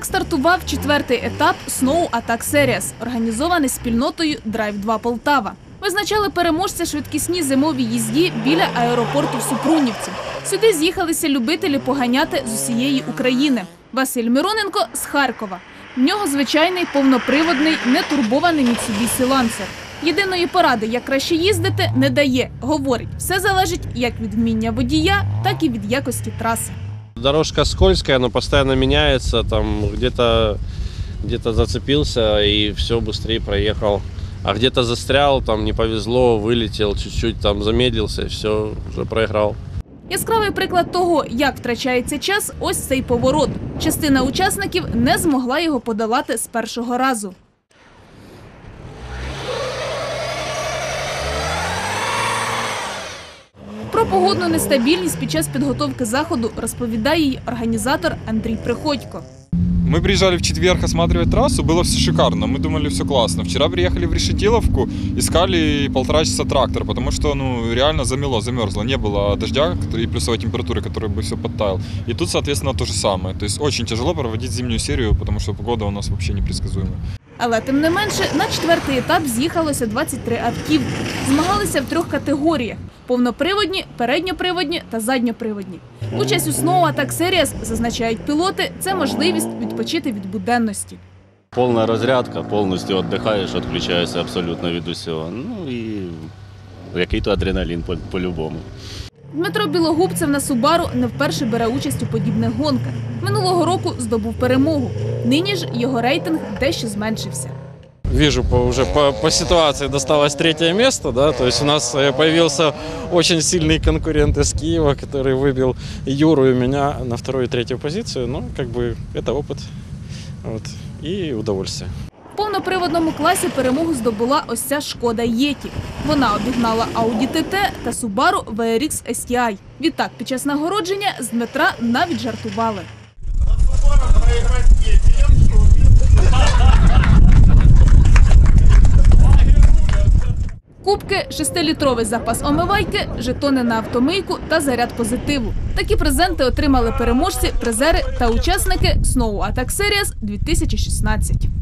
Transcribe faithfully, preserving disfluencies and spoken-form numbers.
стартував четвертий етап Snow Attack Series, організований спільнотою Драйв два Полтава. Визначали переможця швидкісній зимовій їзді біля аеропорту в Супрунівці. Сюди з'їхалися любителі поганяти з усієї України. Василь Мироненко з Харкова. В нього звичайний повноприводний, нетурбований Mitsubishi Lancer. Єдиної поради, як краще їздити, не дає. Говорить, все залежить як від вміння водія, так і від якості траси. Дорожка скользкая, она постоянно меняется, там где-то где-то зацепился и все, быстрее проехал. А где-то застрял, там не повезло, вылетел, чуть-чуть там замедлился, все, уже проиграл. Яскравий приклад того, як втрачається час, ось цей поворот. Частина учасників не змогла його подолати з першого разу. Про погодну нестабільність під час підготовки заходу розповідає й організатор Андрій Приходько. Мы приезжали в четверг осматривать трассу, было все шикарно, мы думали, все классно. Вчера приехали в Решетиловку, искали полтора часа трактор, потому что ну, реально замело, замерзло, не было дождя и плюсовой температуры, который бы все подтаял. И тут, соответственно, то же самое. То есть очень тяжело проводить зимнюю серию, потому что погода у нас вообще непредсказуемая. Але тим не менше, на четвертий етап з'їхалося двадцять три автівки. Змагалися в трьох категоріях – повноприводні, передньоприводні та задньоприводні. Участь у Snow Attack Series, зазначають пілоти, це можливість відпочити від буденності. Повна розрядка, повністю віддихаєш, відключаєшся абсолютно від усього. Ну і який-то адреналін по-любому. Дмитро Білогубцев на Субару не вперше бере участь у подібних гонках. Минулого року здобув перемогу. Нині ж його рейтинг дещо зменшився. Вижу, по, уже по, по ситуации досталось третье место, да, то есть у нас появился очень сильный конкурент из Киева, который выбил Юру и меня на вторую и третью позицию, ну, как бы, это опыт, вот, и удовольствие. В повноприводному класі перемогу здобула ось ця Шкода Єті. Вона обігнала Audi Ті Ті та Subaru ві ар ікс Ес Ті Ай. Відтак, під час нагородження з Дмитра навіть жартували. Кубки, шестилітровий запас омивайки, жетони на автомийку та заряд позитиву. Такі презенти отримали переможці, призери та учасники Snow Attack Series дві тисячі шістнадцять.